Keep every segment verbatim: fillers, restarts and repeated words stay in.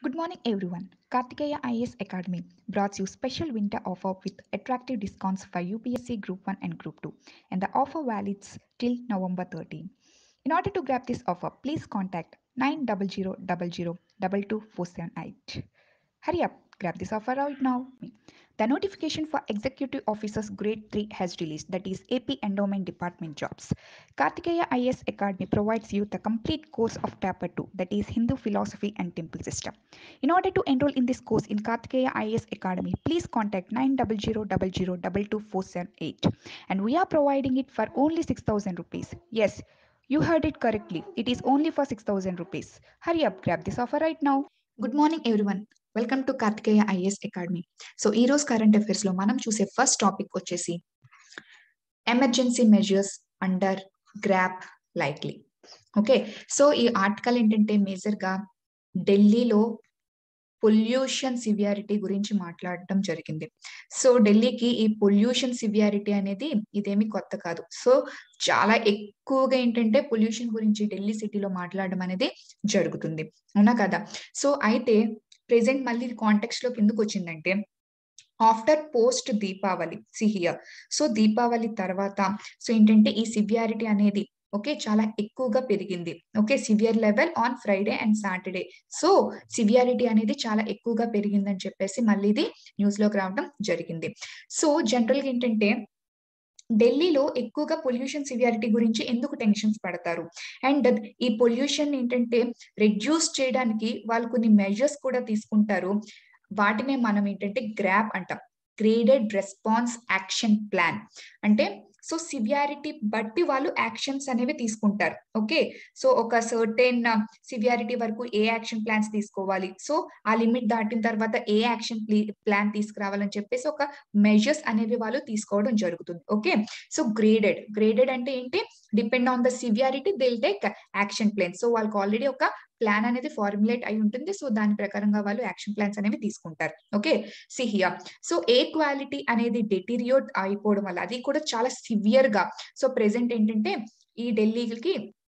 Good morning, everyone. Kartikeya I A S Academy brought you special winter offer with attractive discounts for U P S C Group one and Group two, and the offer valids till November thirteenth. In order to grab this offer, please contact nine zero zero zero zero two two four seven eight. Hurry up, grab this offer right now. The notification for Executive Officers Grade three has released, that is A P Endowment Department jobs. Kartikeya I A S Academy provides you the complete course of Taper two, that is Hindu Philosophy and Temple System. In order to enroll in this course in Kartikeya I A S Academy, please contact nine zero zero zero zero two two four seven eight. And we are providing it for only six thousand rupees. Yes, you heard it correctly. It is only for six thousand rupees. Hurry up, grab this offer right now. Good morning everyone, welcome to Karthikeya IAS academy. So ఈ రోజు current affairs లో మనం చూసే first topic వచ్చేసి emergency measures under GRAP likely. Okay, so ఈ article ఏంటంటే major గా ఢిల్లీలో పొల్యూషన్ సివియారిటీ గురించి మాట్లాడటం జరిగింది. సో ఢిల్లీకి ఈ పొల్యూషన్ సివియారిటీ అనేది ఇదేమి కొత్త కాదు. సో చాలా ఎక్కువగా ఏంటంటే పొల్యూషన్ గురించి ఢిల్లీ సిటీలో మాట్లాడడం అనేది జరుగుతుంది, అవునా కదా? సో అయితే ప్రెసెంట్ మళ్ళీ కాంటెక్స్ట్ లోకి ఎందుకు వచ్చిందంటే after post Deepavali see here. So Deepavali తర్వాత సో ఏంటంటే ఈ సివియారిటీ అనేది ఓకే చాలా ఎక్కువగా పెరిగింది. Okay, severe level on Friday and Saturday. So severity అనేది చాలా ఎక్కువగా పెరిగిందని చెప్పేసి మళ్ళీ ఇది న్యూస్ లోకి రావడం జరిగింది. సో జనరల్ గా ఏంటంటే ఢిల్లీలో ఎక్కువగా పొల్యూషన్ సివియారిటీ గురించి ఎందుకు టెన్షన్స్ పడతారు, అండ్ ఈ పొల్యూషన్ ఏంటంటే రెడ్యూస్ చేయడానికి వాళ్ళు కొన్ని మెజర్స్ కూడా తీసుకుంటారు. వాటినే మనం ఏంటంటే గ్రాప్ అంటాం, గ్రేడెడ్ రెస్పాన్స్ యాక్షన్ ప్లాన్. అంటే సో సివియారిటీ బట్టి వాళ్ళు యాక్షన్స్ అనేవి తీసుకుంటారు. ఓకే, సో ఒక సర్టెన్ సివియారిటీ వరకు ఏ యాక్షన్ ప్లాన్స్ తీసుకోవాలి, సో ఆ లిమిట్ దాటిన తర్వాత ఏ యాక్షన్ ప్లాన్ తీసుకురావాలని చెప్పేసి ఒక మెజర్స్ అనేవి వాళ్ళు తీసుకోవడం జరుగుతుంది. ఓకే, సో గ్రేడెడ్ గ్రేడెడ్ అంటే ఏంటి, depend on the severity they will take action plan. So వాళ్ళకి ఆల్రెడీ ఒక ప్లాన్ అనేది ఫార్ములేట్ అయి ఉంటుంది. సో దాని ప్రకారంగా వాళ్ళు యాక్షన్ ప్లాన్స్ అనేవి తీసుకుంటారు. Okay, see here. So air quality అనేది డెటీరియోట్ అయిపోవడం వల్ల అది కూడా చాలా సివియర్ గా సో ప్రెసెంట్ ఏంటంటే ఈ ఢిల్లీకి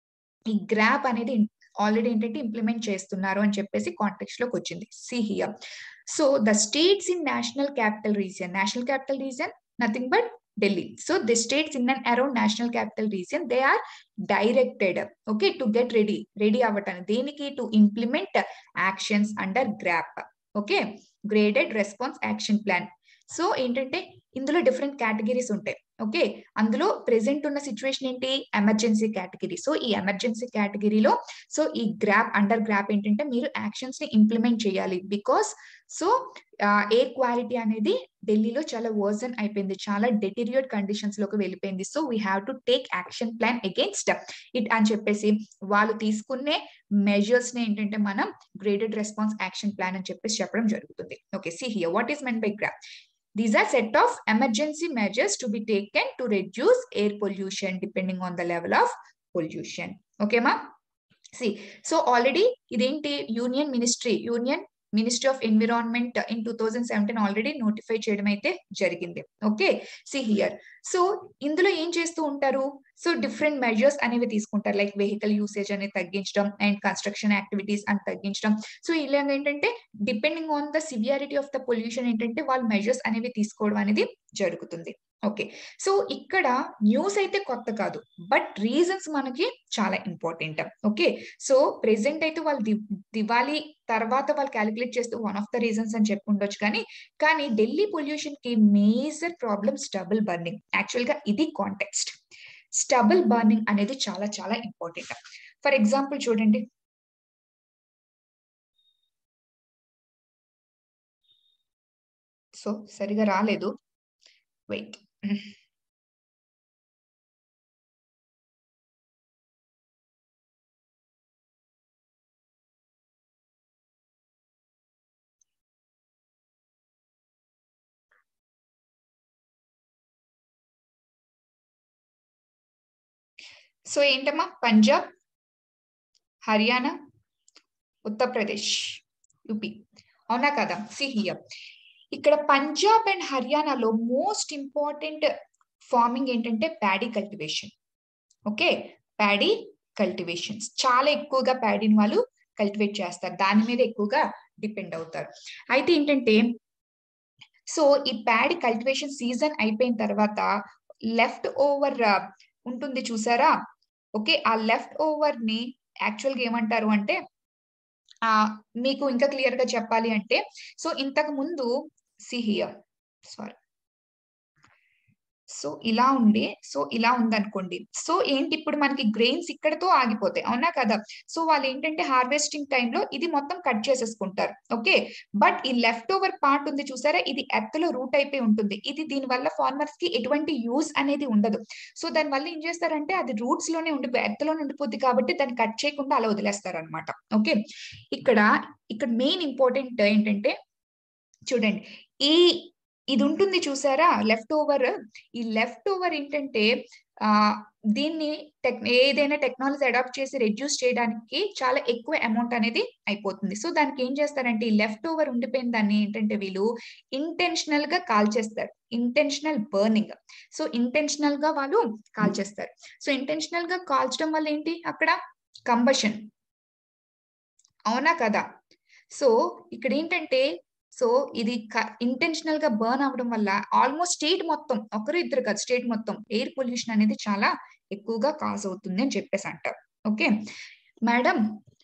ఈ గ్రాప్ అనేది ఆల్రెడీ ఏంటంటే ఇంప్లిమెంట్ చేస్తున్నారు అని చెప్పేసి కాంటెక్స్ట్ లోకి వచ్చింది. See here. So the states in national capital region, national capital region nothing but Delhi. So the states in and around national capital region, they are directed, okay, to get ready, ready avatani deniki to implement actions under GRAP. Okay, graded response action plan. So ఏంటంటే ఇందులో different categories ఉంటాయి. Okay, అందులో present ఉన్న situation ఏంటి, emergency category. So ఈ emergency కేటగిరీలో so ఈ GRAP under GRAP ఏంటంటే మీరు యాక్షన్స్ ని ఇంప్లిమెంట్ చేయాలి. బికాస్ సో ఎయిర్ క్వాలిటీ అనేది ఢిల్లీలో చాలా వర్సన్ అయిపోయింది, చాలా డెటీరియోట్ కండిషన్స్ లోకి వెళ్ళిపోయింది. So we have to take action plan against it అని చెప్పేసి వాళ్ళు తీసుకునే మెజర్స్ ని ఏంటంటే మనం గ్రేడెడ్ రెస్పాన్స్ యాక్షన్ ప్లాన్ అని చెప్పేసి చెప్పడం జరుగుతుంది. Okay, see here what is meant by GRAP. These are set of emergency measures to be taken to reduce air pollution depending on the level of pollution. Okay, ma? See, so already identi union ministry, union ministry of environment in two thousand seventeen already notify చేయడం అయితే జరిగింది. Okay, see here. So ఇందులో ఏం చేస్తూ ఉంటారు, so different measures అనేవి తీసుకుంటారు, like vehicle usage అనేది తగ్గించడం అండ్ కన్స్ట్రక్షన్ యాక్టివిటీస్ అని తగ్గించడం. సో ఇలాగ ఏంటంటే depending on the severity of the pollution ఏంటంటే వాళ్ళు మెజర్స్ అనేవి తీసుకోవడం అనేది జరుగుతుంది. ఓకే, సో ఇక్కడ న్యూస్ అయితే కొత్త కాదు, బట్ రీజన్స్ మనకి చాలా ఇంపార్టెంట్. ఓకే, సో ప్రెసెంట్ అయితే వాళ్ళు దివాళీ తర్వాత వాళ్ళు క్యాలిక్యులేట్ చేస్తూ వన్ ఆఫ్ ద రీజన్స్ అని చెప్పి ఉండొచ్చు, కానీ కానీ ఢిల్లీ పొల్యూషన్ కి major problem stubble burning. Actual గా ఇది కాంటెక్స్ట్. స్టబుల్ బర్నింగ్ అనేది చాలా చాలా ఇంపార్టెంట్. ఫర్ ఎగ్జాంపుల్ చూడండి, సో సరిగా రాలేదు, వెయిట్. సో ఏంటమ్మా, పంజాబ్, హర్యానా, ఉత్తరప్రదేశ్, యూపీ, అవునా కదా? సి హియర్, ఇక్కడ పంజాబ్ అండ్ హర్యానాలో మోస్ట్ ఇంపార్టెంట్ ఫార్మింగ్ ఏంటంటే paddy cultivation. Okay, paddy cultivations చాలా ఎక్కువగా ప్యాడీని వాళ్ళు కల్టివేట్ చేస్తారు, దాని మీద ఎక్కువగా డిపెండ్ అవుతారు. అయితే ఏంటంటే సో ఈ ప్యాడీ కల్టివేషన్ సీజన్ అయిపోయిన తర్వాత లెఫ్ట్ ఓవర్ ఉంటుంది చూసారా? ఓకే. ఆ లెఫ్ట్ ఓవర్ ని యాక్చువల్‌గా ఏమంటారు అంటే ఆహ్, మీకు ఇంకా క్లియర్‌గా చెప్పాలి అంటే సో ఇంతకు ముందు సీ హియర్ సారీ. సో ఇలా ఉండి, సో ఇలా ఉందనుకోండి. సో ఏంటి ఇప్పుడు మనకి గ్రెయిన్స్ ఇక్కడితో ఆగిపోతాయి. అవునా కదా? సో వాళ్ళేంటంటే హార్వెస్టింగ్ టైమ్‌లో ఇది మొత్తం కట్ చేసేసుకుంటారు. ఓకే. బట్ ఈ లెఫ్ట్ ఓవర్ పార్ట్ ఉంది చూసారా? ఇది ఎర్త్‌లో రూట్ అయిపోయి ఉంటుంది. ఇది దీని వల్ల ఫార్మర్స్‌కి ఎటువంటి యూజ్ అనేది ఉండదు. సో దానివల్ల ఏం చేస్తారంటే అది రూట్స్‌లోనే ఉండిపోయి ఎర్త్‌లోనే ఉండిపోద్ది కాబట్టి దాన్ని కట్ చేయకుండా అలా వదిలేస్తారనమాట. ఓకే. ఇక్కడ, ఇక్కడ మెయిన్ ఇంపార్టెంట్ ఏంటంటే చూడండి. ఈ ఇది ఉంటుంది చూసారా? Left over. ఈ లెఫ్ట్ ఓవర్ ఏంటంటే ఆహ్, దీన్ని టెక్ ఏదైనా టెక్నాలజీ అడాప్ట్ చేసి రెడ్యూస్ చేయడానికి చాలా ఎక్కువ అమౌంట్ అనేది అయిపోతుంది. సో దానికి ఏం చేస్తారంటే ఈ లెఫ్ట్ ఓవర్ ఉండిపోయిన దాన్ని ఏంటంటే వీళ్ళు ఇంటెన్షనల్‌గా కాల్చేస్తారు. Intentional burning. సో ఇంటెన్షనల్‌గా వాళ్ళు కాల్చేస్తారు. సో ఇంటెన్షనల్‌గా కాల్చడం వల్ల ఏంటి అక్కడ కంబషన్. అవునా కదా? సో ఇక్కడేంటంటే సో ఇది క ఇంటెన్షనల్‌గా బర్న్ అవ్వడం వల్ల ఆల్‌మోస్ట్ స్టేట్ మొత్తం ఒకరు ఇద్దరు కాదు స్టేట్ మొత్తం ఎయిర్ పొల్యూషన్ అనేది చాలా ఎక్కువగా కాజ్ అవుతుంది అని చెప్పేసి అంటారు. ఓకే. మేడం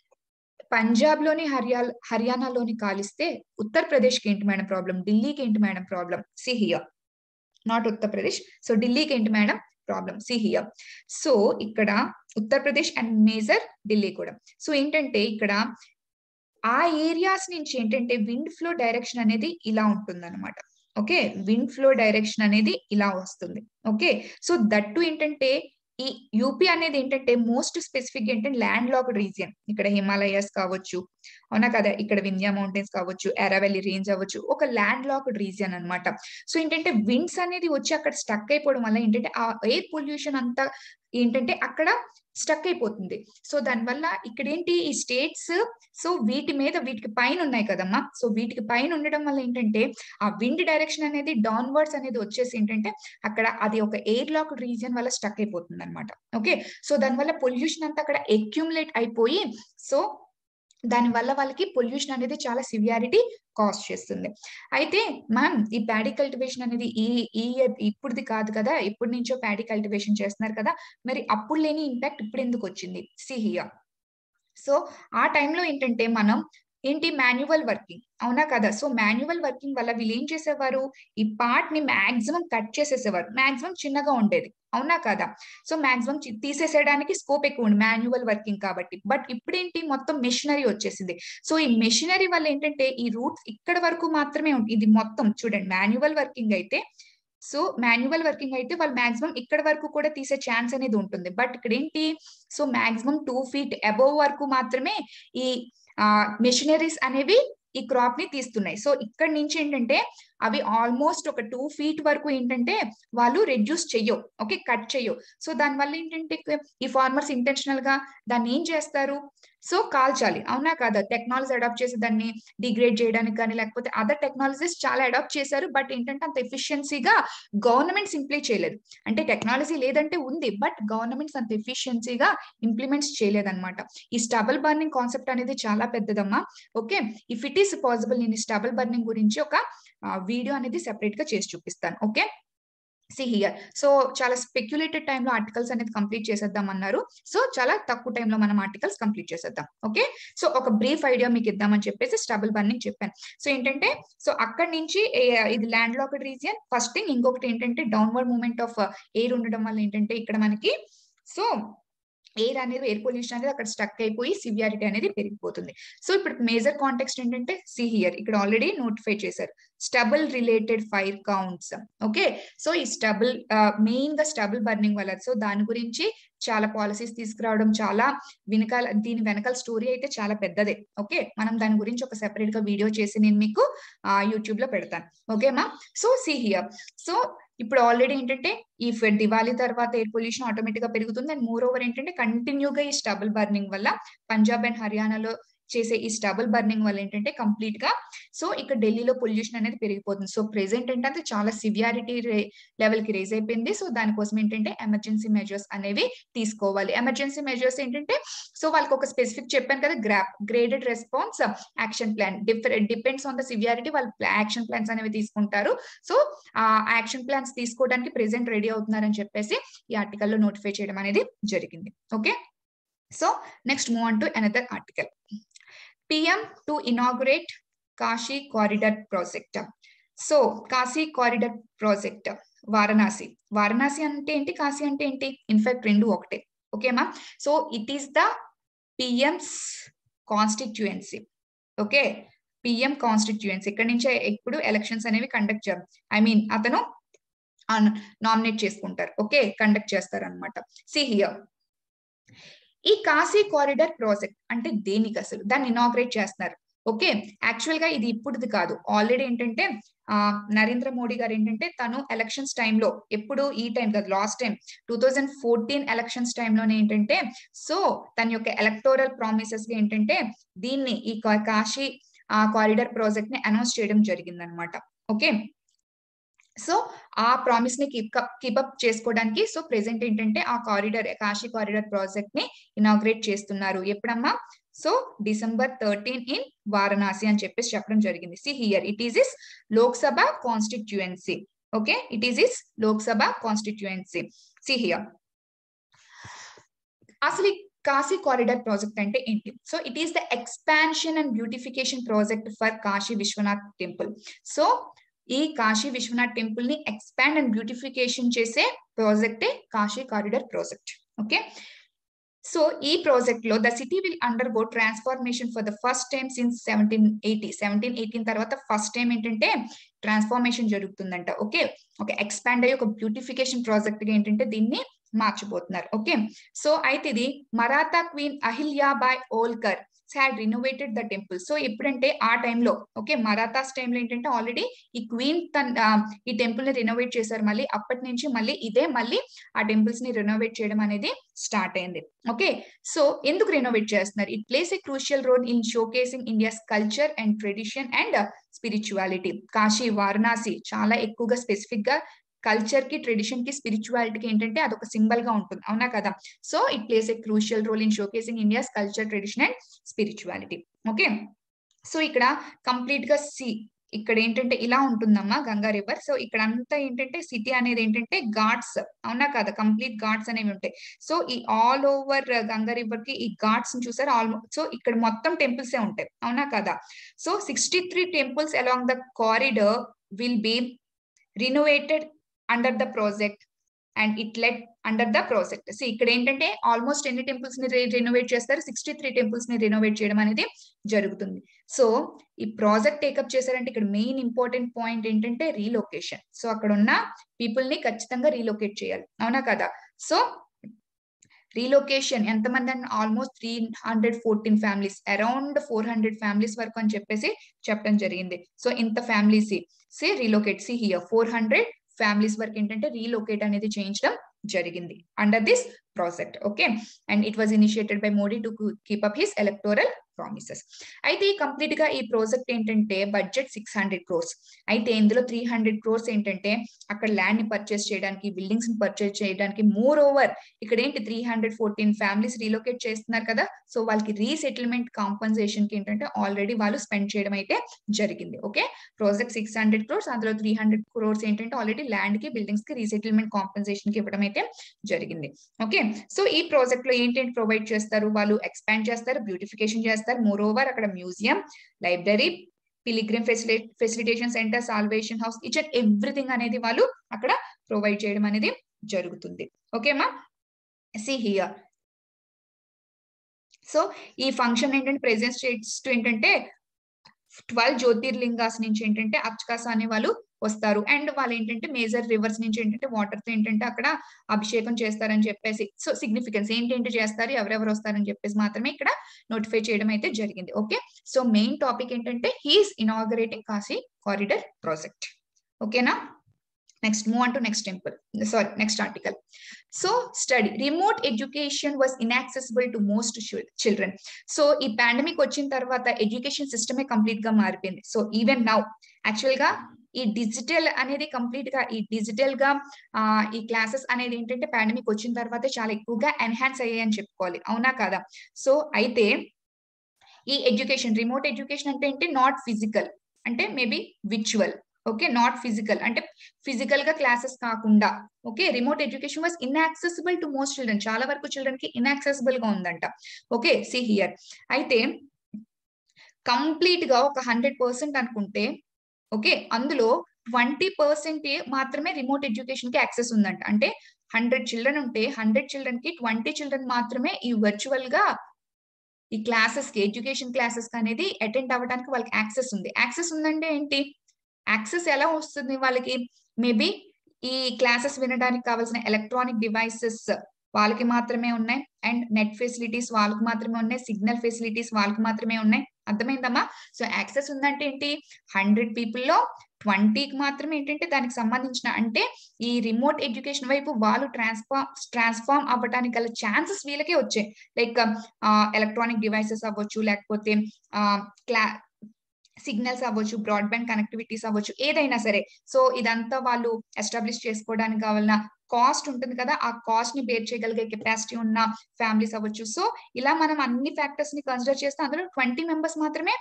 పంజాబ్‌లోని హర్యాల్ హర్యానాలోని కాలిస్తే ఉత్తరప్రదేశ్‌కి ఏంటి మేడం ప్రాబ్లమ్? ఢిల్లీకి ఏంటి madam problem? See here. Not Uttar Pradesh. So ఢిల్లీకి ఏంటి madam problem? See here. So ఇక్కడ ఉత్తరప్రదేశ్ అండ్ మేజర్ ఢిల్లీ కూడా. సో ఏంటంటే ఇక్కడ ఆ ఏరియాస్ నుంచి ఏంటంటే విండ్ ఫ్లో డైరెక్షన్ అనేది ఇలా ఉంటుందన్నమాట. ఓకే. విండ్ ఫ్లో డైరెక్షన్ అనేది ఇలా వస్తుంది. ఓకే. సో దట్ టూ ఏంటంటే ఈ యూపీ అనేది ఏంటంటే మోస్ట్ స్పెసిఫిక్ ఏంటంటే ల్యాండ్ లాక్డ్ రీజియన్. ఇక్కడ హిమాలయాస్ కావచ్చు. అవునా కదా? ఇక్కడ వింధ్యా మౌంటైన్స్ కావచ్చు, అరావెల్లీ రేంజ్ అవ్వచ్చు. ఒక ల్యాండ్ లాక్డ్ రీజియన్ అన్నమాట. సో ఏంటంటే విండ్స్ అనేది వచ్చి అక్కడ స్టక్ అయిపోవడం వల్ల ఏంటంటే ఆ ఎయిర్ పొల్యూషన్ అంతా ఏంటంటే అక్కడ స్టక్ అయిపోతుంది. సో దానివల్ల ఇక్కడేంటి ఈ స్టేట్స్ సో వీటి మీద వీటికి పైన ఉన్నాయి కదమ్మా! సో వీటికి పైన ఉండడం వల్ల ఏంటంటే ఆ విండ్ డైరెక్షన్ అనేది డౌన్‌వర్డ్స్ అనేది వచ్చేసి ఏంటంటే అక్కడ అది ఒక ఎయిర్ లాక్డ్ రీజియన్ వల్ల స్టక్ అయిపోతుందన్నమాట. ఓకే. సో దానివల్ల పొల్యూషన్ అంతా అక్కడ అక్యుములేట్ అయిపోయి సో దానివల్ల వాళ్ళకి పొల్యూషన్ అనేది చాలా సివియారిటీ కాజ్ చేస్తుంది. అయితే మ్యామ్ ఈ ప్యాడీ కల్టివేషన్ అనేది ఈ ఈ ఇయర్ ఇప్పుడుది కాదు కదా! ఎప్పటి నుంచో ప్యాడీ కల్టివేషన్ చేస్తున్నారు కదా! మరి అప్పుడు లేని ఇంపాక్ట్ ఇప్పుడెందుకొచ్చింది? See here. సో ఆ టైంలో ఏంటంటే మనం ఏంటి మాన్యువల్ వర్కింగ్. అవునా కదా? సో మాన్యువల్ వర్కింగ్ వల్ల వీళ్ళేం చేసేవారు? ఈ పార్ట్‌ని మాక్సిమం కట్ చేసేసేవారు. మాక్సిమం చిన్నగా ఉండేది. అవునా కదా? సో మాక్సిమం చి తీసేసేయడానికి స్కోప్ ఎక్కువుంది మాన్యువల్ వర్కింగ్ కాబట్టి. బట్ ఇప్పుడేంటి మొత్తం మెషినరీ వచ్చేసింది. సో ఈ మెషినరీ వల్ల ఏంటంటే ఈ రూట్స్ ఇక్కడి వరకు మాత్రమే ఉం ఇది మొత్తం చూడండి మాన్యువల్ వర్కింగ్ అయితే సో మాన్యువల్ వర్కింగ్ అయితే వాళ్ళు మాక్సిమం ఇక్కడి వరకు కూడా తీసే ఛాన్స్ అనేది ఉంటుంది. బట్ ఇక్కడేంటి సో మాక్సిమం రెండు ఫీట్ అబోవ్ వరకు మాత్రమే ఈ ఆహ్, మెషినరీస్ అనేవి ఈ క్రాప్‌ని తీస్తున్నాయి. సో ఇక్కడి నుంచి ఏంటంటే అవి ఆల్‌మోస్ట్ ఒక రెండు ఫీట్ వరకు ఏంటంటే వాళ్ళు రెడ్యూస్ చెయ్యవు. ఓకే. కట్ చెయ్యవు. సో దానివల్ల ఏంటంటే ఈ ఫార్మర్స్ ఇంటెన్షనల్‌గా దాన్ని ఏం చేస్తారు? సో కాల్చాలి. అవునా కాదా? టెక్నాలజీ అడాప్ట్ చేసి దాన్ని డిగ్రేడ్ చేయడానికి గాని లేకపోతే అదర్ టెక్నాలజీస్ చాలా అడాప్ట్ చేశారు. బట్ ఏంటంటే అంత ఎఫిషియన్సీ‌గా గవర్నమెంట్స్ ఇంప్లై చేయలేదు. అంటే టెక్నాలజీ లేదంటే ఉంది. బట్ గవర్నమెంట్స్ అంత ఎఫిషియన్సీ‌గా ఇంప్లిమెంట్స్ చేయలేదన్నమాట. ఈ స్టబుల్ బర్నింగ్ కాన్సెప్ట్ అనేది చాలా పెద్దదమ్మా. Okay. If it is possible నేను ఈ స్టబుల్ బర్నింగ్ గురించి ఒక ఆహ్, వీడియో అనేది సెపరేట్‌గా చేసి చూపిస్తాను. ఓకే. See here. సో చాలా స్పెక్యులేటెడ్ టైమ్‌లో ఆర్టికల్స్ అనేది కంప్లీట్ చేసేద్దాం అన్నారు. సో చాలా తక్కువ టైమ్‌లో మనం ఆర్టికల్స్ కంప్లీట్ చేసేద్దాం. ఓకే. సో ఒక బ్రీఫ్ ఐడియా మీకు ఇద్దామని చెప్పేసి స్టబుల్ బర్నింగ్ చెప్పాను. సో ఏంటంటే సో అక్కడి నుంచి ఏ ఇది land locked region first thing. ఇంకొకటి ఏంటంటే డౌన్‌వర్డ్ మూవ్‌మెంట్ ఆఫ్ ఎయిర్ ఉండడం వల్ల ఏంటంటే ఇక్కడ మనకి సో ఎయిర్ అనేది ఎయిర్ పొల్యూషన్ అనేది అక్కడ స్టక్ అయిపోయి సివియారిటీ అనేది పెరిగిపోతుంది. సో ఇప్పుడు మేజర్ కాంటెక్స్ట్ ఏంటంటే సీ హియర్. ఇక్కడ ఆల్రెడీ నోటిఫై చేశారు. Stubble related fire counts. Okay. So ఈ స్టబుల్ ఆహ్, మెయిన్‌గా స్టబుల్ బర్నింగ్ వల్ల సో దాని గురించి చాలా పాలిసీస్ తీసుకురావడం చాలా వెనకాల దీని వెనకాల స్టోరీ అయితే చాలా పెద్దదే. ఓకే. మనం దాని గురించి ఒక సెపరేట్‌గా వీడియో చేసి నేను మీకు ఆహ్, యూట్యూబ్‌లో పెడతాను. ఓకేమా. So see here. సో ఇప్పుడు ఆల్రెడీ ఏంటంటే ఈ ఫె దివాళీ తర్వాత ఎయిర్ పొల్యూషన్ ఆటోమేటిక్‌గా పెరుగుతుంది. అండ్ మోర్ ఓవర్ ఏంటంటే కంటిన్యూ‌గా ఈ స్టబుల్ బర్నింగ్ వల్ల పంజాబ్ అండ్ హర్యానాలో చేసే ఈ స్టబుల్ బర్నింగ్ వల్ల ఏంటంటే కంప్లీట్ గా సో ఇక్కడ ఢిల్లీలో పొల్యూషన్ అనేది పెరిగిపోతుంది. సో ప్రెసెంట్ ఏంటంటే చాలా సివియారిటీ లెవెల్ కి రేజ్ అయిపోయింది. సో దానికోసం ఏంటంటే ఎమర్జెన్సీ మెజర్స్ అనేవి తీసుకోవాలి. ఎమర్జెన్సీ మెజర్స్ ఏంటంటే సో వాళ్ళకి ఒక స్పెసిఫిక్ చెప్పాను కదా, GRAP graded response action plan different depends on the severity వాళ్ళు యాక్షన్ ప్లాన్స్ అనేవి తీసుకుంటారు. సో ఆ యాక్షన్ ప్లాన్స్ తీసుకోవడానికి ప్రెసెంట్ రెడీ అవుతున్నారని చెప్పేసి ఈ ఆర్టికల్లో నోటిఫై చేయడం అనేది జరిగింది. Okay, so next move on to another article. PM to inaugurate Kashi corridor project. So Kashi corridor project Varanasi. Varanasi అంటే ఏంటి, కాశీ అంటే ఏంటి, ఇన్ఫాక్ట్ రెండు ఒకటే. ఓకేమా, so it is the PM's constituency. Okay, PM constituency ఇక్కడ నుంచే ఇప్పుడు ఎలక్షన్స్ అనేవి కండక్ట్ చేయాలి. ఐ మీన్ అతను నామినేట్ చేసుకుంటారు. ఓకే, కండక్ట్ చేస్తారు అనమాట. సి హియర్, ఈ కాశీ కారిడార్ ప్రాజెక్ట్ అంటే దేనికి అసలు దాన్ని ఇనాగ్రేట్ చేస్తున్నారు. ఓకే, యాక్చువల్ గా ఇది ఇప్పుడుది కాదు, ఆల్రెడీ ఏంటంటే ఆ నరేంద్ర మోడీ గారు ఏంటంటే తను ఎలక్షన్స్ టైంలో, ఎప్పుడు ఈ టైం కాదు, last time two thousand fourteen elections టైంలోనే ఏంటంటే సో తన యొక్క ఎలక్టోరల్ ప్రామిసెస్ గా ఏంటంటే దీన్ని ఈ కాశీ కారిడార్ ప్రాజెక్ట్ ని అనౌన్స్ చేయడం జరిగింది అనమాట. ఓకే, సో ఆ ప్రామిస్ ని కీపప్ చేసుకోవడానికి సో ప్రెసెంట్ ఏంటంటే ఆ కారిడార్ కాశీ కారిడార్ ప్రాజెక్ట్ ని ఇనాగ్రేట్ చేస్తున్నారు. ఎప్పుడమ్మా, so December thirteen in Varanasi అని చెప్పేసి చెప్పడం జరిగింది. See here, it is is Lok Sabha constituency. Okay, it is is Lok Sabha constituency. See here, అసలు ఈ కాశీ కారిడార్ ప్రాజెక్ట్ అంటే ఏంటి? So it is the expansion and beautification project for Kashi Vishwanath temple. So ఈ కాశీ విశ్వనాథ్ టెంపుల్ ని ఎక్స్పాండ్ అండ్ బ్యూటిఫికేషన్ చేసే ప్రాజెక్టే Kashi corridor project. Okay, so ఈ project లో the city will undergo transformation for the first time since seventeen eighty seventeen eighteen తర్వాత first time ఏంటంటే transformation జరుగుతుందంట. Okay, okay, expand అయ్యి ఒక బ్యూటిఫికేషన్ ప్రాజెక్ట్ గా ఏంటంటే దీన్ని మార్చబోతున్నారు. ఓకే, సో అయితే ఇది Maratha queen Ahilyabai Holkar had renovated the temple. So ఎప్పుడంటే ఆ టైంలో ఓకే మరాఠాస్ టైంలో ఏంటంటే ఆల్రెడీ ఈ క్వీన్ తన ఈ టెంపుల్ ని రినోవేట్ చేశారు. మళ్ళీ అప్పటి నుంచి మళ్ళీ ఇదే మళ్ళీ ఆ టెంపుల్స్ ని రినోవేట్ చేయడం అనేది స్టార్ట్ అయింది. ఓకే, సో ఎందుకు రినోవేట్ చేస్తున్నారు? It plays a crucial role in showcasing India's culture and tradition and spirituality. Kashi Varanasi చాలా ఎక్కువగా స్పెసిఫిక్ గా కల్చర్ కి, ట్రెడిషన్ కి, స్పిరిచువాలిటీకి ఏంటంటే అదొక సింబల్ గా ఉంటుంది, అవునా కదా? So it plays a crucial role in showcasing India's culture, tradition and spirituality. Okay, so ఇక్కడ కంప్లీట్ గా సి ఇక్కడ ఏంటంటే ఇలా ఉంటుందమ్మా గంగా రివర్. సో ఇక్కడ అంతా ఏంటంటే సిటీ అనేది ఏంటంటే ఘాట్స్, అవునా కదా? కంప్లీట్ ఘాట్స్ అనేవి ఉంటాయి. సో ఈ ఆల్ ఓవర్ గంగా రివర్ కి ఈ ఘాట్స్ చూసారు ఆల్మోస్ట్. సో ఇక్కడ మొత్తం టెంపుల్స్ ఏ ఉంటాయి, అవునా కదా? So sixty three temples along the corridor will be renovated under the project and it led under the project. So ఇక్కడ ఏంటంటే ఆల్మోస్ట్ ఎన్ని టెంపుల్స్ ని రినోవేట్ చేస్తారు? సిక్స్టీ త్రీ టెంపుల్స్ ని రినోవేట్ చేయడం అనేది జరుగుతుంది. సో ఈ ప్రాజెక్ట్ టేకప్ చేశారంటే ఇక్కడ మెయిన్ ఇంపార్టెంట్ పాయింట్ ఏంటంటే రీలొకేషన్. సో అక్కడ ఉన్న పీపుల్ ని ఖచ్చితంగా రీలొకేట్ చేయాలి, అవునా కదా? సో రీలొకేషన్ ఎంతమంది అంటే almost three hundred fourteen families, around four hundred families వరకు అని చెప్పేసి చెప్పడం జరిగింది. సో ఇంత families see relocate see here four hundred families వరకు ఏంటంటే రీలొకేట్ అనేది చేయించడం జరిగింది under this project. Okay, and it was initiated by Modi to keep up his electoral promises. అయితే కంప్లీట్ గా ఈ ప్రాజెక్ట్ ఏంటంటే బడ్జెట్ సిక్స్ హండ్రెడ్ క్రోర్స్. అయితే ఇందులో త్రీ హండ్రెడ్ క్రోర్స్ ఏంటంటే అక్కడ ల్యాండ్ ని పర్చేస్ చేయడానికి, బిల్డింగ్స్ ని పర్చేస్ చేయడానికి. మోర్ ఓవర్ ఇక్కడ ఏంటి three hundred fourteen families relocate చేస్తున్నారు కదా, సో వాళ్ళకి రీసెటిల్మెంట్ కాంపన్సేషన్ కి ఏంటంటే ఆల్రెడీ వాళ్ళు స్పెండ్ చేయడం అయితే జరిగింది. Okay, project six hundred crores, అందులో త్రీ హండ్రెడ్ క్రోర్స్ ఏంటంటే ఆల్రెడీ ల్యాండ్ కి, బిల్డింగ్స్ కి రీసెటిల్మెంట్ కాంపన్సేషన్ కి ఇవ్వడం అయితే జరిగింది. ఓకే, సో ఈ ప్రాజెక్ట్ లో ఏంటంటే ప్రొవైడ్ చేస్తారు, వాళ్ళు ఎక్స్పాండ్ చేస్తారు, బ్యూటిఫికేషన్ చేస్తారు. మోర్ ఓవర్ అక్కడ museum, library, pilgrim facility facilitation centre, salvation house, each and everything అనేది వాళ్ళు అక్కడ ప్రొవైడ్ చేయడం అనేది జరుగుతుంది. ఓకేమా, సి హియర్. సో ఈ ఫంక్షన్ ఏంటంటే ప్రెజెంట్ స్టేట్స్ ఏంటంటే ట్వెల్వ్ జ్యోతిర్లింగాస్ నుంచి ఏంటంటే అర్చకాస్ అనే వాళ్ళు వస్తారు. అండ్ వాళ్ళు ఏంటంటే మేజర్ రివర్స్ నుంచి ఏంటంటే వాటర్ తో ఏంటంటే అక్కడ అభిషేకం చేస్తారని చెప్పేసి, సో సిగ్నిఫికెన్స్ ఏంటంటే చేస్తారు, ఎవరెవరు వస్తారని చెప్పేసి మాత్రమే ఇక్కడ నోటిఫై చేయడం అయితే జరిగింది. ఓకే, సో మెయిన్ టాపిక్ ఏంటంటే he is inaugurating Kashi corridor project. ఓకేనా, Next, move on to next temple. Sorry, next article. So, study. Remote education was inaccessible to most children. So, ఈ పాండమిక్ వచ్చిన తర్వాత ఎడ్యుకేషన్ సిస్టమే కంప్లీట్ గా మారిపోయింది. సో, ఈవెన్ నౌ యాక్చువల్ గా ఈ digital అనేది complete గా ఈ డిజిటల్ గా ఆ ఈ క్లాసెస్ అనేది ఏంటంటే పాండమిక్ వచ్చిన తర్వాత చాలా ఎక్కువగా ఎన్హాన్స్ అయ్యాయని చెప్పుకోవాలి, అవునా కాదా? సో అయితే ఈ ఎడ్యుకేషన్, రిమోట్ ఎడ్యుకేషన్ అంటే ఏంటి? నాట్ ఫిజికల్, అంటే maybe virtual. Okay, not physical అంటే ఫిజికల్ గా క్లాసెస్ కాకుండా. Okay, remote education was inaccessible to most children. చాలా వరకు చిల్డ్రన్ కి ఇన్యాక్సెసిబుల్ గా ఉందంట. Okay, see here. అయితే కంప్లీట్ గా ఒక హండ్రెడ్ పర్సెంట్ అనుకుంటే, ఓకే, అందులో ట్వంటీ పర్సెంట్ మాత్రమే రిమోట్ ఎడ్యుకేషన్ కి యాక్సెస్ ఉందంట. అంటే హండ్రెడ్ చిల్డ్రన్ ఉంటే హండ్రెడ్ చిల్డ్రన్ కి ట్వంటీ చిల్డ్రన్ మాత్రమే ఈ వర్చువల్ గా ఈ క్లాసెస్ కి, ఎడ్యుకేషన్ క్లాసెస్ కి అనేది అటెండ్ అవ్వడానికి వాళ్ళకి యాక్సెస్ ఉంది. యాక్సెస్ ఉందంటే ఏంటి? యాక్సెస్ ఎలా వస్తుంది వాళ్ళకి? మేబీ ఈ క్లాసెస్ వినడానికి కావాల్సిన ఎలక్ట్రానిక్ డివైసెస్ వాళ్ళకి మాత్రమే ఉన్నాయి, అండ్ నెట్ ఫెసిలిటీస్ వాళ్ళకి మాత్రమే ఉన్నాయి, సిగ్నల్ ఫెసిలిటీస్ వాళ్ళకి మాత్రమే ఉన్నాయి. అర్థమైందమ్మా? సో యాక్సెస్ ఉందంటే ఏంటి? హండ్రెడ్ పీపుల్ లో ట్వంటీకి మాత్రమే ఏంటంటే దానికి సంబంధించిన, అంటే ఈ రిమోట్ ఎడ్యుకేషన్ వైపు వాళ్ళు ట్రాన్స్ఫార్మ్ ట్రాన్స్ఫార్మ్ అవ్వడానికి గల ఛాన్సెస్ వీళ్ళకే వచ్చాయి. లైక్ ఎలక్ట్రానిక్ డివైసెస్ అవ్వచ్చు, లేకపోతే క్లా సిగ్నల్స్ అవ్వచ్చు, బ్రాడ్బ్యాండ్ కనెక్టివిటీస్ అవ్వచ్చు, ఏదైనా సరే. సో ఇదంతా వాళ్ళు ఎస్టాబ్లిష్ చేసుకోవడానికి కావాలన్న కాస్ట్ ఉంటుంది కదా, ఆ కాస్ట్ ని బేర్ చేయగలిగే కెపాసిటీ ఉన్న ఫ్యామిలీస్ అవ్వచ్చు. సో ఇలా మనం అన్ని ఫ్యాక్టర్స్ ని కన్సిడర్ చేస్తే అందులో ట్వంటీ మెంబర్స్ మాత్రమే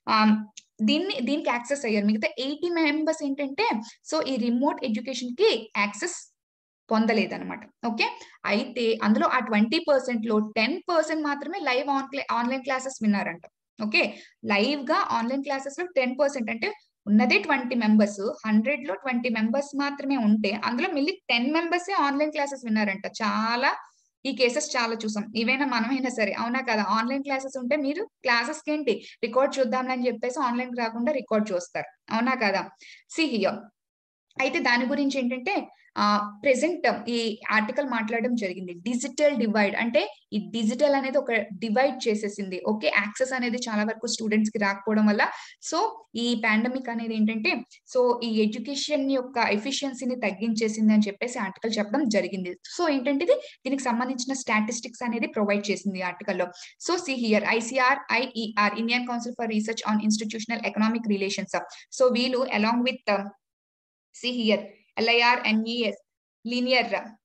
దీన్ని దీనికి యాక్సెస్ అయ్యారు. మిగతా ఎయిటీ మెంబర్స్ ఏంటంటే సో ఈ రిమోట్ ఎడ్యుకేషన్ కి యాక్సెస్ పొందలేదన్నమాట. ఓకే, అయితే అందులో ఆ ట్వంటీ పర్సెంట్ లో టెన్ పర్సెంట్ మాత్రమే లైవ్ ఆన్ ఆన్లైన్ క్లాసెస్ విన్నారంట. ఓకే, లైవ్ గా ఆన్లైన్ క్లాసెస్ లో టెన్ పర్సెంట్ అంటే ఉన్నదే ట్వంటీ మెంబర్స్, హండ్రెడ్ లో ట్వంటీ మెంబర్స్ మాత్రమే ఉంటే అందులో మళ్ళీ టెన్ మెంబర్సే ఆన్లైన్ క్లాసెస్ విన్నారంట. చాలా ఈ కేసెస్ చాలా చూసాం, ఏవైనా మనమైనా సరే, అవునా కదా? ఆన్లైన్ క్లాసెస్ ఉంటే మీరు క్లాసెస్ కి ఏంటి రికార్డ్ చూద్దాం అని చెప్పేసి ఆన్లైన్ రాకుండా రికార్డ్ చూస్తారు, అవునా కదా? See here. అయితే దాని గురించి ఏంటంటే ఆ ప్రెసెంట్ ఈ ఆర్టికల్ మాట్లాడడం జరిగింది. డిజిటల్ డివైడ్ అంటే ఈ డిజిటల్ అనేది ఒక డివైడ్ చేసేసింది. ఓకే, యాక్సెస్ అనేది చాలా వరకు స్టూడెంట్స్ కి రాకపోవడం వల్ల సో ఈ పాండమిక్ అనేది ఏంటంటే సో ఈ ఎడ్యుకేషన్ యొక్క ఎఫిషియన్సీని తగ్గించేసింది అని చెప్పేసి ఆర్టికల్ చెప్పడం జరిగింది. సో ఏంటంటే ఇది దీనికి సంబంధించిన స్టాటిస్టిక్స్ అనేది ప్రొవైడ్ చేసింది ఈ ఆర్టికల్లో. So see here, ICR IER, Indian council for research on institutional economic relations. So వీళ్ళు along with see here L I R N E S linear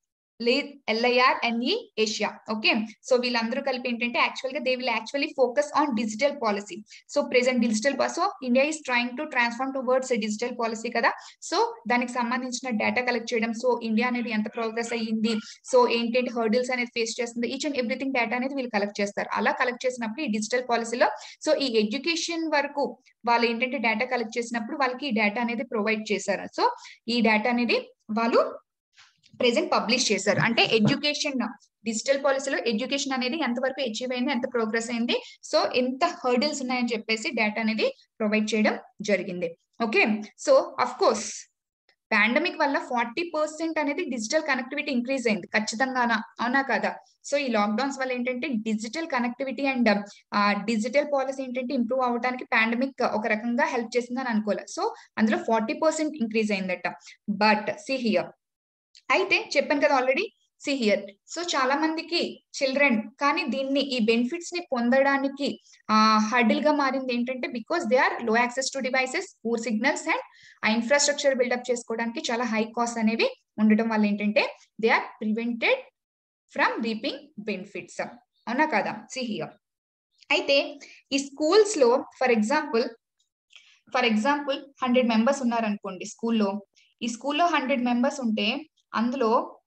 L I R N E Asia. Okay, so వీళ్ళందరూ కలిపి ఏంటంటే actual గా they will actually focus on digital policy. So present digital so India is trying to transform towards digital policy కదా. So దానికి సంబంధించిన data collect చేయడం, so India అనేది ఎంత ప్రోగ్రెస్ అయ్యింది, సో ఏంటంటే హర్డిల్స్ అనేది ఫేస్ చేస్తుంది, ఈచ్ అండ్ ఎవ్రీథింగ్ డేటా అనేది వీళ్ళు కలెక్ట్ చేస్తారు. అలా కలెక్ట్ చేసినప్పుడు ఈ డిజిటల్ పాలసీలో సో ఈ ఎడ్యుకేషన్ వరకు వాళ్ళు ఏంటంటే డేటా కలెక్ట్ చేసినప్పుడు వాళ్ళకి ఈ డేటా అనేది ప్రొవైడ్ చేశారు. సో ఈ డేటా అనేది వాళ్ళు ప్రెసెంట్ పబ్లిష్ చేశారు. అంటే ఎడ్యుకేషన్ డిజిటల్ పాలసీలో ఎడ్యుకేషన్ అనేది ఎంతవరకు అచీవ్ అయింది, ఎంత ప్రోగ్రెస్ అయింది, సో ఎంత హర్డిల్స్ ఉన్నాయని చెప్పేసి డేటా అనేది ప్రొవైడ్ చేయడం జరిగింది. Okay, so of course pandemic వల్ల ఫార్టీ పర్సెంట్ అనేది డిజిటల్ కనెక్టివిటీ ఇంక్రీజ్ అయింది ఖచ్చితంగానా, అవునా కదా? సో ఈ లాక్డౌన్స్ వల్ల ఏంటంటే digital connectivity and digital policy ఏంటంటే ఇంప్రూవ్ అవడానికి పాండమిక్ ఒక రకంగా హెల్ప్ చేసిందని అనుకోవాలి. సో అందులో ఫార్టీ పర్సెంట్ ఇంక్రీజ్ అయిందట. బట్ సి హియర్, అయితే చెప్పాను కదా ఆల్రెడీ, సి హియర్ సో చాలా మందికి చిల్డ్రన్ కానీ దీన్ని ఈ బెనిఫిట్స్ ని పొందడానికి ఆ హర్డిల్ గా మారింది ఏంటంటే because they are low access to devices, poor signals and ఆ ఇన్ఫ్రాస్ట్రక్చర్ బిల్డప్ చేసుకోవడానికి చాలా హై కాస్ట్ అనేవి ఉండటం వల్ల ఏంటంటే they are prevented from reaping benefits, అవునా కదా? సి హియర్, అయితే ఈ స్కూల్స్ లో for example for example hundred members ఉన్నారనుకోండి స్కూల్లో. ఈ స్కూల్లో హండ్రెడ్ మెంబర్స్ ఉంటే అందులో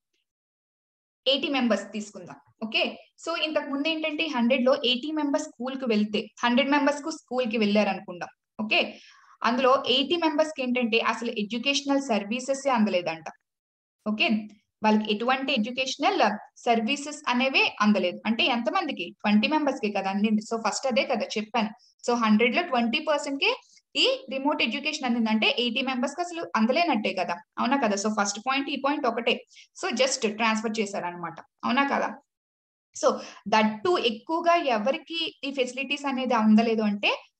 ఎయిటీ మెంబర్స్ తీసుకుందాం. ఓకే, సో ఇంతకు ముందు ఏంటంటే హండ్రెడ్ లో ఎయిటీ మెంబర్స్ స్కూల్ కి వెళ్తే హండ్రెడ్ మెంబర్స్ కు స్కూల్ కి వెళ్ళారు అనుకుందాం. ఓకే, అందులో ఎయిటీ మెంబర్స్ కి ఏంటంటే అసలు ఎడ్యుకేషనల్ సర్వీసెస్ అందలేదంట. ఓకే, వాళ్ళకి ఎటువంటి ఎడ్యుకేషనల్ సర్వీసెస్ అనేవే అందలేదు. అంటే ఎంతమందికి? ట్వంటీ మెంబర్స్ కి కదా అందింది. సో ఫస్ట్ అదే కదా చెప్పాను. సో హండ్రెడ్ లో ట్వంటీ పర్సెంట్ కి ఈ రిమోట్ ఎడ్యుకేషన్ అందింది, అంటే ఎయిటీ మెంబర్స్ కి అసలు అందలేనట్టే కదా, అవునా కదా? సో ఫస్ట్ పాయింట్ ఈ పాయింట్ ఒకటే, సో జస్ట్ ట్రాన్స్ఫర్ చేశారనమాట, అవునా కదా? సో దట్టు ఎక్కువగా ఎవరికి ఈ ఫెసిలిటీస్ అనేది అందలేదు అంటే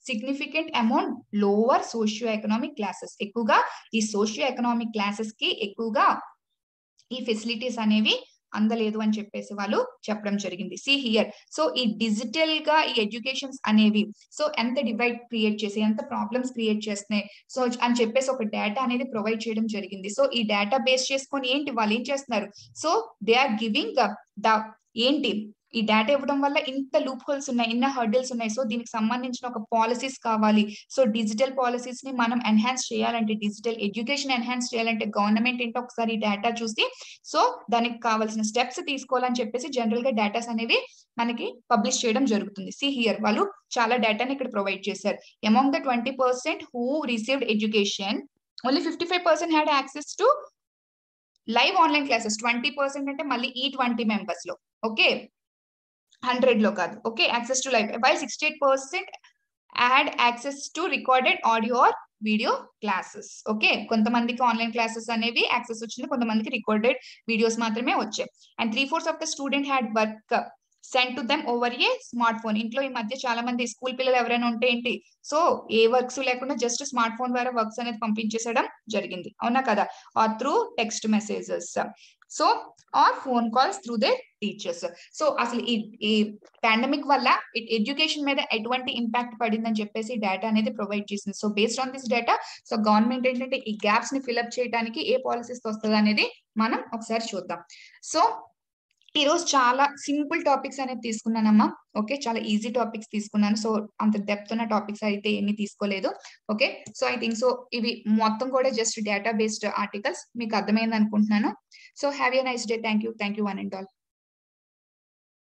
significant amount lower socio economic classes. ఎక్కువగా ఈ సోషియో ఎకనామిక్ క్లాసెస్ కి ఎక్కువగా ఈ ఫెసిలిటీస్ అనేవి అందలేదు అని చెప్పేసి వాళ్ళు చెప్పడం జరిగింది. See here. సో ఈ డిజిటల్ గా ఈ ఎడ్యుకేషన్స్ అనేవి సో ఎంత డివైడ్ క్రియేట్ చేసి ఎంత ప్రాబ్లమ్స్ క్రియేట్ చేస్తున్నాయి సో అని చెప్పేసి ఒక డేటా అనేది ప్రొవైడ్ చేయడం జరిగింది. సో ఈ డేటా బేస్ చేసుకొని ఏంటి వాళ్ళు ఏం చేస్తున్నారు, so they are giving the ఏంటి ఈ డేటా ఇవ్వడం వల్ల ఇంత లూప్ హోల్స్ ఉన్నాయి, ఇన్న హర్డిల్స్ ఉన్నాయి. సో దీనికి సంబంధించిన ఒక పాలసీస్ కావాలి. సో డిజిటల్ పాలసీస్ ని మనం ఎన్హాన్స్ చేయాలంటే, డిజిటల్ ఎడ్యుకేషన్ ఎన్హాన్స్ చేయాలంటే గవర్నమెంట్ ఏంటో ఒకసారి డేటా చూసి సో దానికి కావాల్సిన స్టెప్స్ తీసుకోవాలని చెప్పేసి జనరల్ గా డేటాస్ అనేవి మనకి పబ్లిష్ చేయడం జరుగుతుంది. సి హియర్ వాళ్ళు చాలా డేటాని ఇక్కడ ప్రొవైడ్ చేశారు. Among the twenty percent who received education only fifty five percent had access to live online classes. Twenty percent అంటే మళ్ళీ ఈ ట్వంటీ మెంబర్స్ లో, ఓకే, హండ్రెడ్ లో కాదు, okay, access to live. While sixty eight percent had access to recorded audio or video classes. Okay, కొంతమందికి online classes అనేవి access వచ్చింది, కొంతమందికి రికార్డెడ్ వీడియోస్ మాత్రమే వచ్చాయి. And three fourth of the student had work send to them over a smart phone. ఇంట్లో ఈ మధ్య చాలా మంది స్కూల్ పిల్లలు ఎవరైనా ఉంటే ఏంటి, సో ఏ వర్క్స్ లేకుండా జస్ట్ స్మార్ట్ ఫోన్ ద్వారా వర్క్స్ అనేది పంపించేసడం జరిగింది, అవునా కదా, or through text messages, so or phone calls through they teachers. సో అసలు ఈ ఈ పాండమిక్ వల్ల ఎడ్యుకేషన్ మీద ఎటువంటి ఇంపాక్ట్ పడిందని చెప్పేసి డేటా అనేది ప్రొవైడ్ చేసింది. So based on this data so government ఏంటంటే ఈ గ్యాప్స్ ని ఫిల్అప్ చేయడానికి ఏ పాలసీస్ వస్తుంది అనేది మనం ఒకసారి చూద్దాం. సో ఈ రోజు చాలా సింపుల్ టాపిక్స్ అనేది తీసుకున్నానమ్మా, ఓకే, చాలా ఈజీ టాపిక్స్ తీసుకున్నాను. సో అంత డెప్త్ ఉన్న టాపిక్స్ అయితే ఏమీ తీసుకోలేదు, okay. So I think so ఇవి మొత్తం కూడా జస్ట్ డేటా బేస్డ్ ఆర్టికల్స్, మీకు అర్థమైంది అనుకుంటున్నాను. So have a nice day. Thank you thank you one and all.